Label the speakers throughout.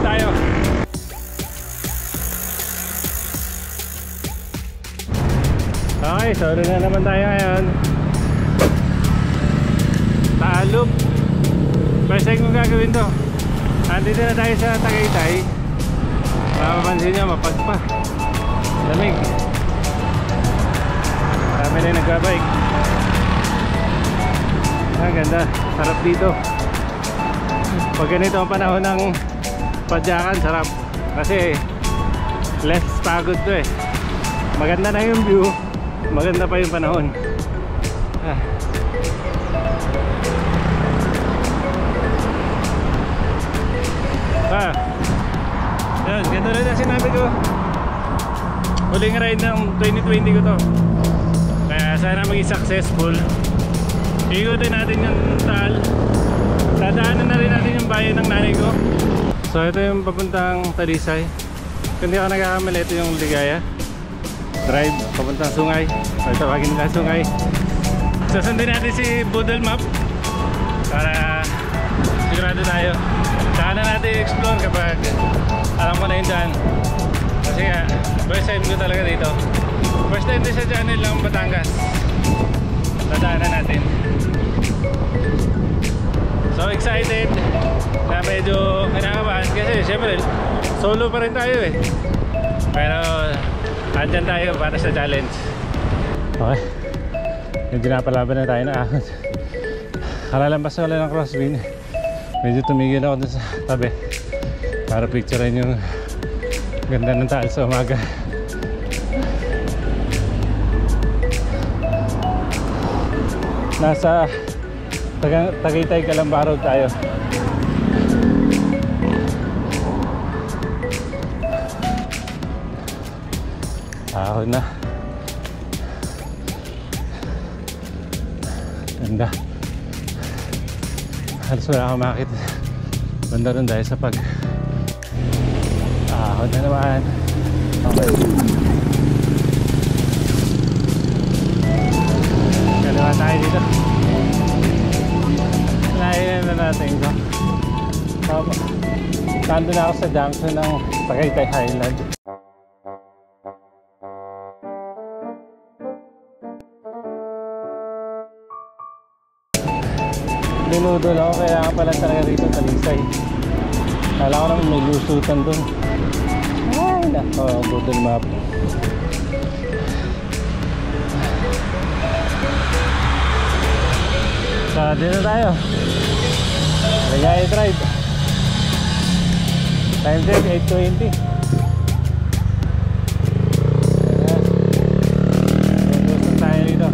Speaker 1: tayo. Okay, sorry na naman tayo ngayon. Taalog. First time kong gagawin to. Andito na tayo sa Tagaytay. Mapapansin nyo, mapagpa. Lamig. Kami na nagbabike. Ang ganda, sarap dito. Pag ganito ang panahon ng padyakan, sarap. Kasi less pagod to eh. Maganda na yung view, maganda pa yung panahon. Yun, ganda rin ang sinabi ko. Huling ride ng 2020 ko to. Kaya sana maging successful. Ikutin natin yung Taal. Dadaanan na rin natin yung bayan ng nanay ko. So ito yung papuntang Talisay. Kung di ako nagkakamali, ito yung Ligaya Drive, papuntang Sungay. O tawagin nila Sungay. Susundin natin si Boodle Map para sigurado tayo. Saan na natin i-explore kapag alam ko na yun dyan. Kasi nga, first time ko talaga dito. First time din sa channel lang Batangas. Dadaanan natin. So excited na medyo kinakabahan kasi syempre solo pa rin tayo eh. Pero andyan tayo para sa challenge. Okay, medyo napalaban na tayo na ahon. Kalalampas na wala ng crosswind. Medyo tumigil ako dun sa tabi para picturein yung ganda ng Taal sa umaga. Nasa Tagaytay Calamba Road tayo. Ahon na. Ganda. Halos wala akong makakita banda rin dahil sa pag ahon na naman. Okay, kaliwa tayo dito. Nahihin na natin ito. Nando na ako sa junction ng Tagaytay Highland. Linudol ako, kaya nga pala talaga dito Talisay. Kala ko naman may lusutan dun. Ay nako, Google Map. So dito tayo, Ligaya Drive. Time check 8:20. Gusto tayo dito.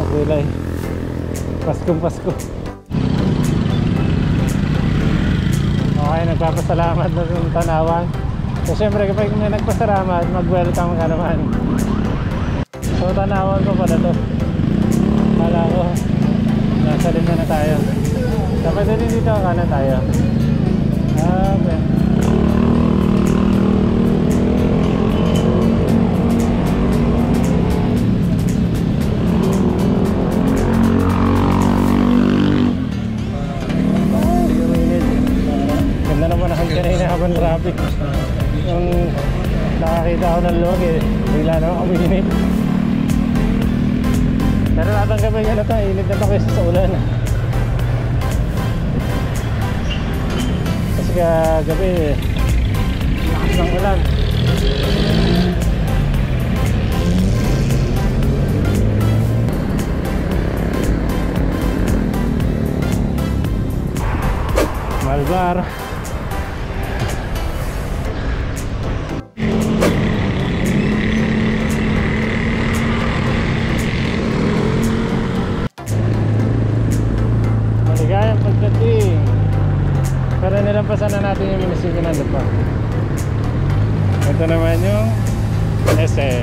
Speaker 1: gulay. Paskong Pasko. Okay, nagpapasalamat na ng Tanawan. So syempre kapag may nagpasalamat, mag-welcome ka naman. So Tanawan ko pala to. Kala ko nasa lima na tayo. Dapat din dito kanan tayo. Okay. Ganda naman ako kanina habang traffic. Yung nakakita ako ng log eh, bigla naman uminit. Pero natanggapin nyo na ito, init na ito kaysa sa ulan. Kasi kagabi lakas ng ulan. Malbar. Maligayang pagdating. Pero nilampasan na natin yung munisipyo ng Lupa. Ito naman yung SM.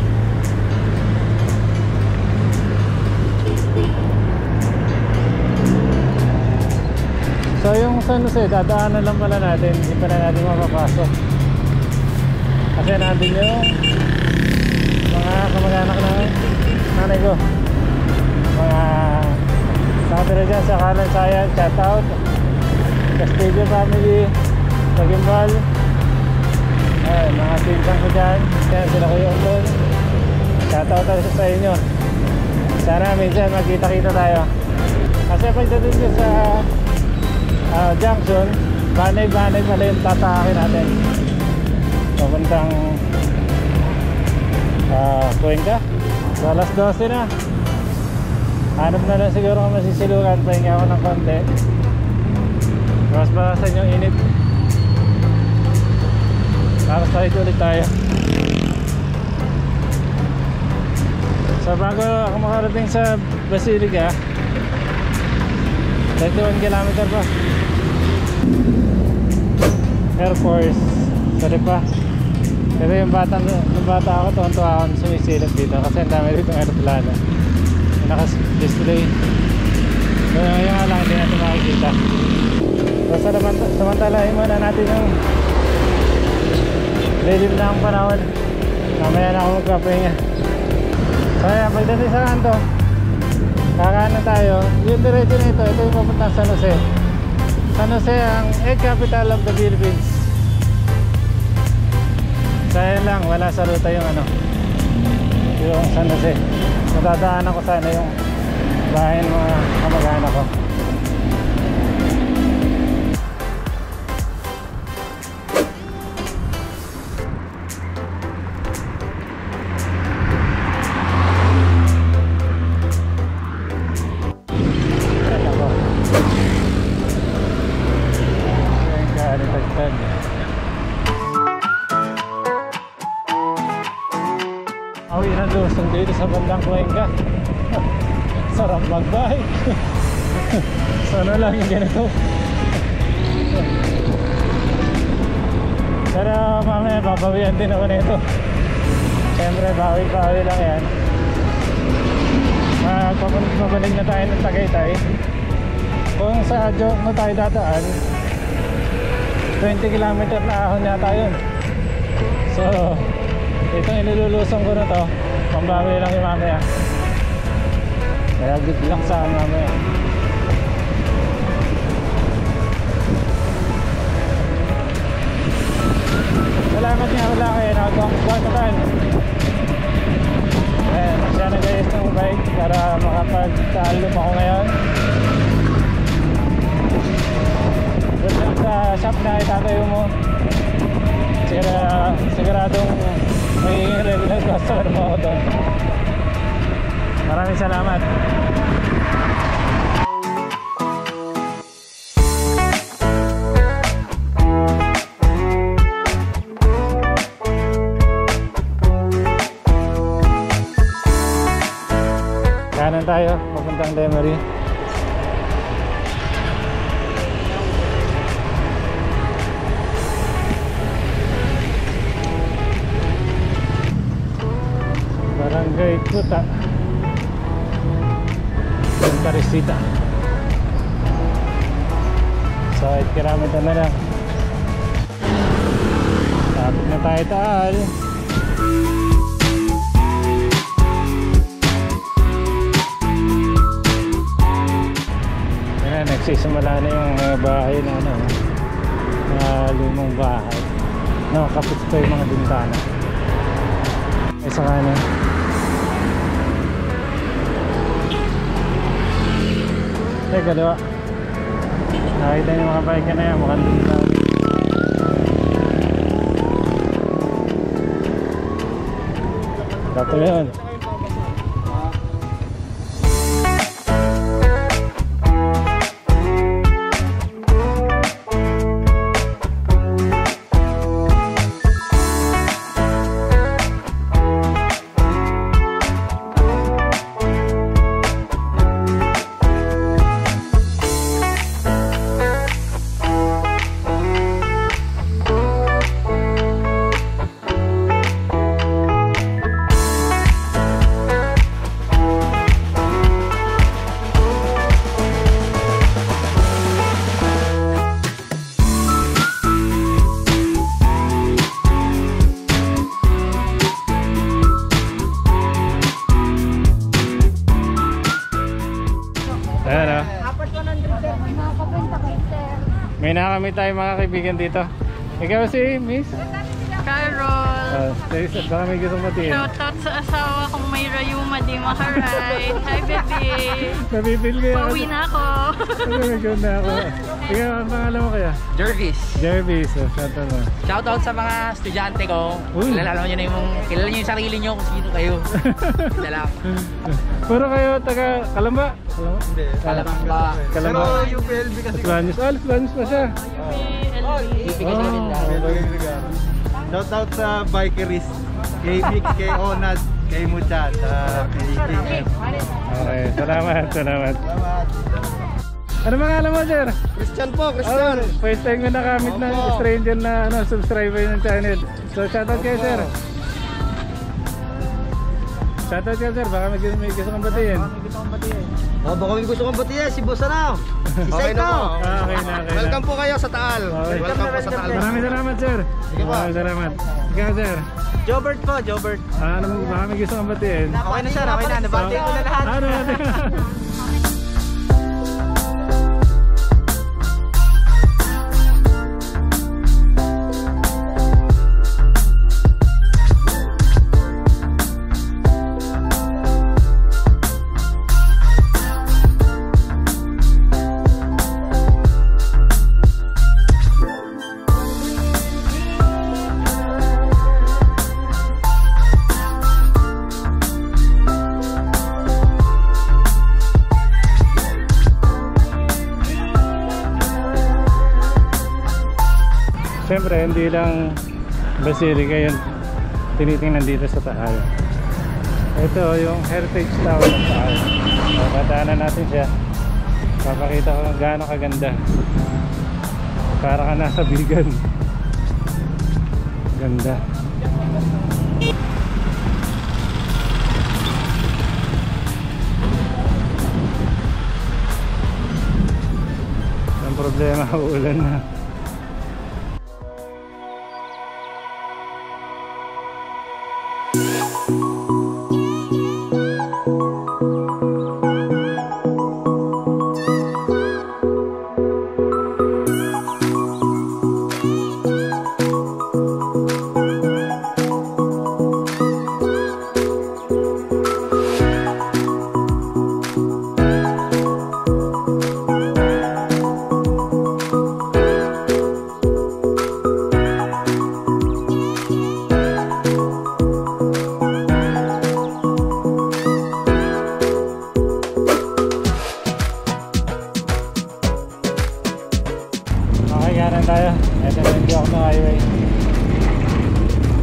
Speaker 1: So yung San Jose, dadaanan lang pala natin. Hindi pa na natin mapapasok. Kasi natin yung mga kamag-anak ng nanay ko. Mga nakatira dyan sa Kalansayan. Shout out Castillo family, Tagimbal. Ayan, mga pinsang ko dyan. Yan sila ko yung doon. Shout out sa inyo. Sana minsan magkita-kita tayo. Kasi pagdating nyo sa junction, banay-banay pala yung tatahakin natin. Papuntang Cuenca. So alas 12 na. Hanap na lang siguro kung masisilukan. Pahinga ako ng konti. Bawas-bawasan yung init. Tapos ulit tayo. So bago ako makarating sa Basilica, 21 km pa. Air Force. Sorry pa. Pero yung bata ako, tuwan-tuwa ako sumisilip dito kasi ang dami dito ng aeroplano. Naka-display. So yung nga lang, hindi natin makikita. So samantalahin muna natin yung lilim na ang panahon. Mamaya na ako magkapahinga. So ayan, pagdating sa kanto, kakanan tayo. Yung diretso na ito yung papuntang San Jose. San Jose ang egg capital of the Philippines. Sayang lang, wala sa ruta yung yung San Jose. Nadadaanan ko sana yung bahay ng mga kamag-anak ko. Awi na lusong dito sa bandang Cuenca. Sarap mag-bike. Sana lang yung ganito. Pero mamaya babawian din ako nito. Siyempre bawi-bawi lang yan. Mabalik na tayo ng Tagaytay. Kung sa Jok na tayo dadaan, 20 km na ahon yata yun. So itong inilulusong ko na to, pambawi lang yung mamaya. Kaya good lang sa mamaya. Salamat nga wala kayo, nakagawang ayan, siya nag-ayos ng bike para makapag-taalop ako ngayon. Good lang sa shop na itatayo mo. Siguradong magiging regular customer mo ako doon. Maraming salamat. Kanan tayo ng Lemery. Barangay Kuta, Santa Risita. So, kilometer na lang. Tapos na tayo Taal. Ayan, nagsisimula na yung bahay na ano, lumang bahay. Nakakapit pa yung mga bintana. Ay sa kanan. Eh, kaliwa. Nakita niyo mga bike na yan, mukhang bintana. Dato yun. May nakamit tayo mga kaibigan dito. Ikaw si Miss?
Speaker 2: Carol.
Speaker 1: Baka may gusto matiin.
Speaker 2: Shoutout sa asawa kong may rayuma di makaride. Hi baby.
Speaker 1: Nabibili ko yan.
Speaker 2: Pauwi na ako.
Speaker 1: Nabibili na ako. Ikaw, ang pangalan mo kaya?
Speaker 3: Jervis.
Speaker 1: Jervis, shoutout mo.
Speaker 3: Shoutout sa mga estudyante ko.
Speaker 1: Uy.
Speaker 3: Kilala nyo na kilala nyo yung sarili nyo kung sino kayo. Kilala.
Speaker 1: Puro kayo taga Kalamba?
Speaker 3: Hindi. Kalamba.
Speaker 1: Kalamba.
Speaker 4: Pero UPLB kasi.
Speaker 1: Planis. Planis pa siya.
Speaker 4: Shout out sa bikerist. Kay Mix, kay Onad, kay Muchat, kay King.
Speaker 1: Okay, salamat. Ano pangalan mo, sir?
Speaker 4: Christian po, Christian.
Speaker 1: First time ko nakamit ng stranger na subscriber ng channel. So shoutout kayo, sir. Shoutout kayo, sir. Baka may gusto kong batiin.
Speaker 4: Baka may gusto kong batiin, si Boss na. Si Saito.
Speaker 1: Okay na.
Speaker 4: Welcome po kayo sa Taal.
Speaker 1: Okay.
Speaker 4: Welcome po sa Taal.
Speaker 1: Maraming salamat, sir. Maraming salamat. Ikaw, sir.
Speaker 4: Jobert po, Jobert.
Speaker 1: Baka may gusto kong batiin.
Speaker 4: Okay na sir, okay na. Nabati ko na lahat.
Speaker 1: Siyempre, hindi lang Basilica yun tinitingnan dito sa Taal. Ito yung Heritage Tower ng Taal. Pataanan natin siya. Papakita ko kung gaano kaganda. Para ka nasa Bigan. Ganda. Ang problema, uulan na. Tayo. Ito na yung Diokno Highway.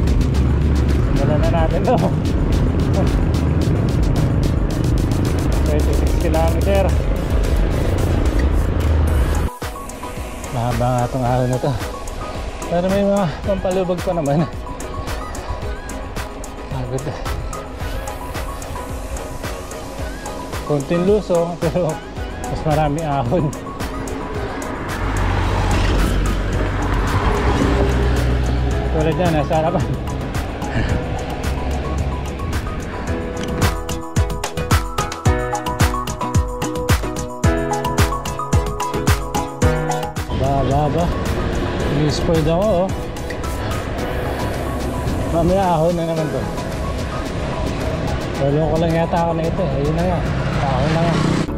Speaker 1: Simulan na natin to. So 36 kilometer. Mahaba nga itong araw na to. Pero may mga pampalubog pa naman. Pagod na. Konting luso pero mas marami ahon. Tulad yan, nasa harapan. Ba, i-spoiled ako oh. Mamaya ahon na naman to. Tulong ko lang yata ako na ito. Ayun na nga, ahon na nga.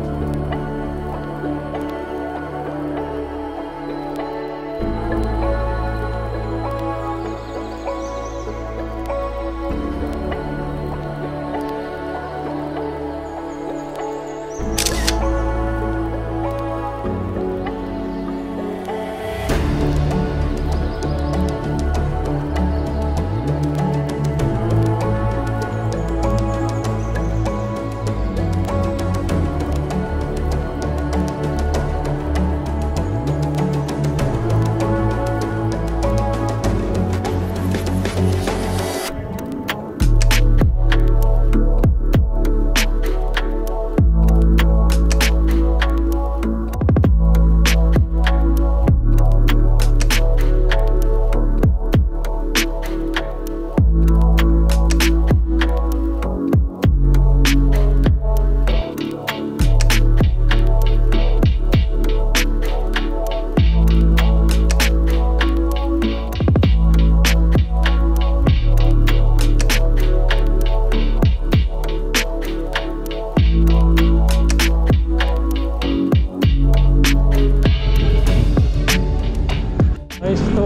Speaker 1: Ayos to.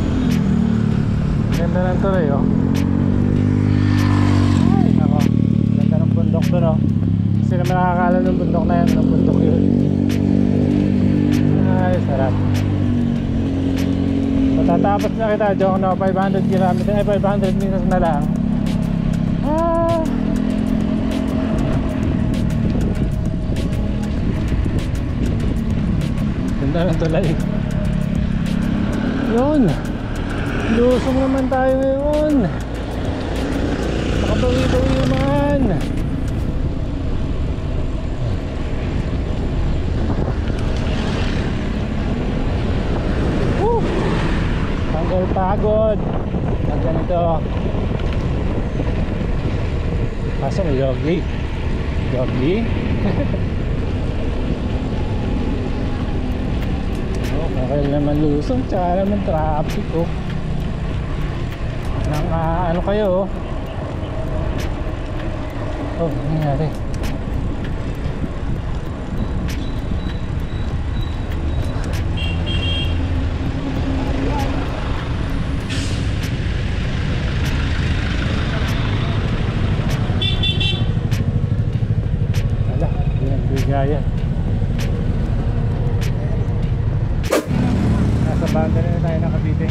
Speaker 1: Ganda ng tuloy oh. Ay nako, ganda ng bundok doon oh. Kasi naman nakakala ng bundok na yan, ng bundok yun. Ay sarap. Matatapos na kita, joke no, 500 km, ay 500 meters na lang. Ganda ng tulay. Yun, lusong naman tayo ngayon. Nakabawi-bawi naman. Tanggal pagod pag ganito. Kaso may jogli. Okay naman lusong, tsaka naman traffic oh. Nang ano kayo oh. Oh, nangyari. Wala, bigaya. Nasa banda na tayo nakabiting.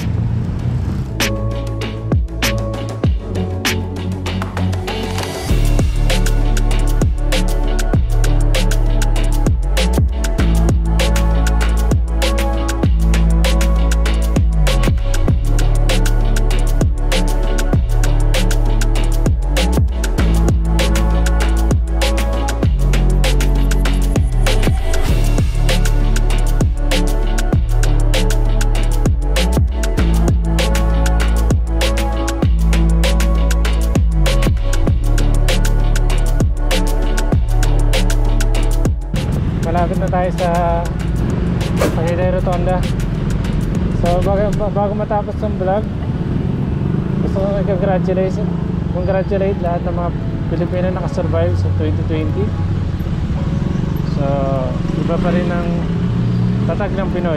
Speaker 1: Malapit na tayo sa Pasay Rotonda. So bago matapos ang vlog, gusto ko congratulate lahat ng mga Pilipino na nakasurvive sa 2020. So iba pa rin ang tatag ng Pinoy.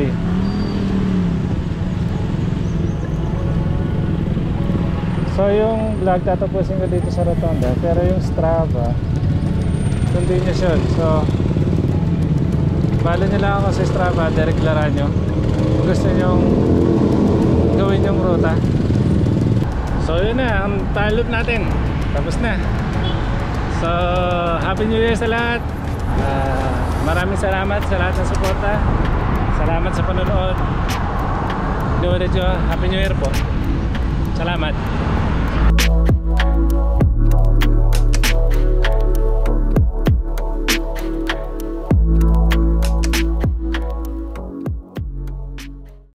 Speaker 1: So yung vlog tatapusin ko dito sa Rotonda, pero yung Strava continuation. So follow nyo lang ako sa Strava, Derek Laranyo, kung gusto nyong gawin yung ruta. So yun na, ang talop natin tapos na. So happy new year sa lahat. Maraming salamat sa lahat ng suporta. Salamat sa panonood. Happy New Year po. Salamat.